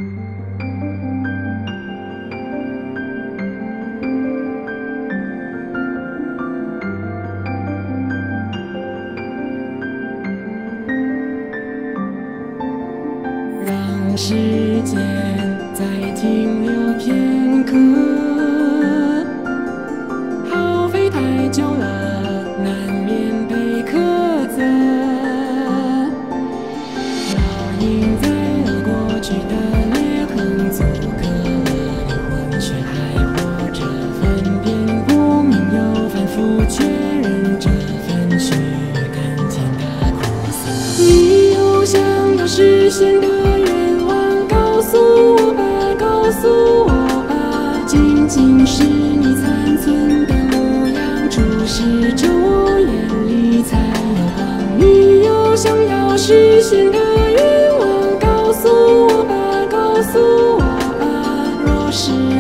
让时间再停留片刻，耗费太久了，难免被苛责。烙印在了过去的裂痕，阻隔了灵魂，却还活着。分辨不明又反复确认这份虚甘甜的苦涩。你有想要实现的愿望，告诉我吧，告诉我吧，仅仅是你残存的模样，注视着我眼里才有光。你有想要实现的愿望，告诉我吧，告诉我吧，若是